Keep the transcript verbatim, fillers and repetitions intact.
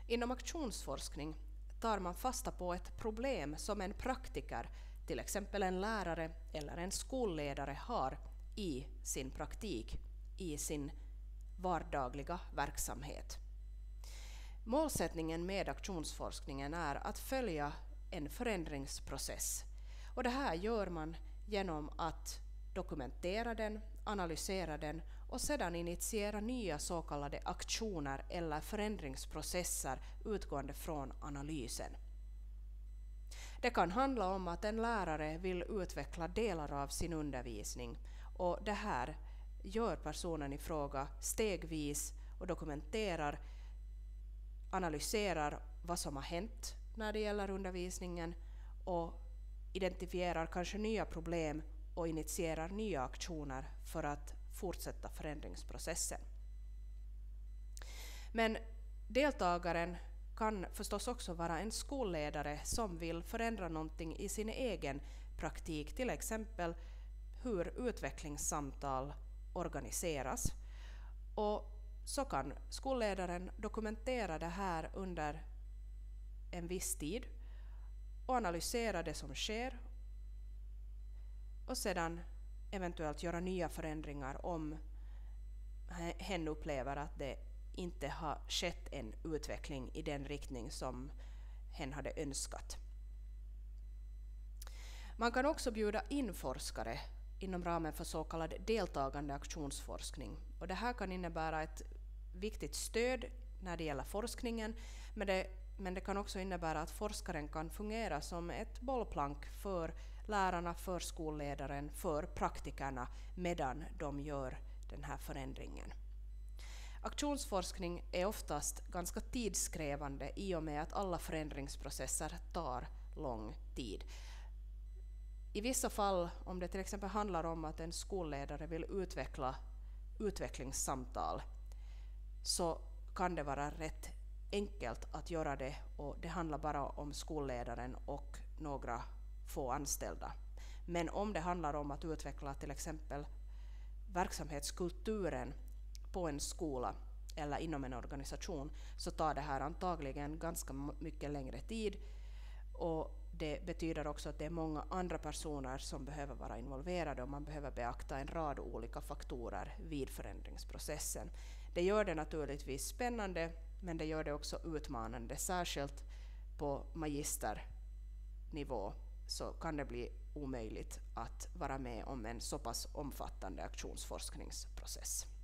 Inom aktionsforskning tar man fasta på ett problem som en praktiker, till exempel en lärare eller en skolledare, har i sin praktik, i sin vardagliga verksamhet. Målsättningen med aktionsforskningen är att följa en förändringsprocess, och det här gör man genom att dokumentera den, analysera den och sedan initiera nya så kallade aktioner eller förändringsprocesser utgående från analysen. Det kan handla om att en lärare vill utveckla delar av sin undervisning, och det här gör personen i fråga stegvis och dokumenterar, analyserar vad som har hänt när det gäller undervisningen och identifierar kanske nya problem och initierar nya aktioner för att fortsätta förändringsprocessen. Men deltagaren kan förstås också vara en skolledare som vill förändra någonting i sin egen praktik, till exempel hur utvecklingssamtal organiseras. Och så kan skolledaren dokumentera det här under en viss tid och analysera det som sker och sedan eventuellt göra nya förändringar om hen upplever att det inte har skett en utveckling i den riktning som hen hade önskat. Man kan också bjuda in forskare inom ramen för så kallad deltagande aktionsforskning. Och det här kan innebära ett viktigt stöd när det gäller forskningen, men det, men det kan också innebära att forskaren kan fungera som ett bollplank för lärarna, för skolledaren, för praktikerna medan de gör den här förändringen. Aktionsforskning är oftast ganska tidskrävande i och med att alla förändringsprocesser tar lång tid. I vissa fall, om det till exempel handlar om att en skolledare vill utveckla utvecklingssamtal, så kan det vara rätt enkelt att göra det, och det handlar bara om skolledaren och några få anställda. Men om det handlar om att utveckla till exempel verksamhetskulturen på en skola eller inom en organisation, så tar det här antagligen ganska mycket längre tid, och det betyder också att det är många andra personer som behöver vara involverade och man behöver beakta en rad olika faktorer vid förändringsprocessen. Det gör det naturligtvis spännande, men det gör det också utmanande. Särskilt på magisternivå så kan det bli omöjligt att vara med om en så pass omfattande aktionsforskningsprocess.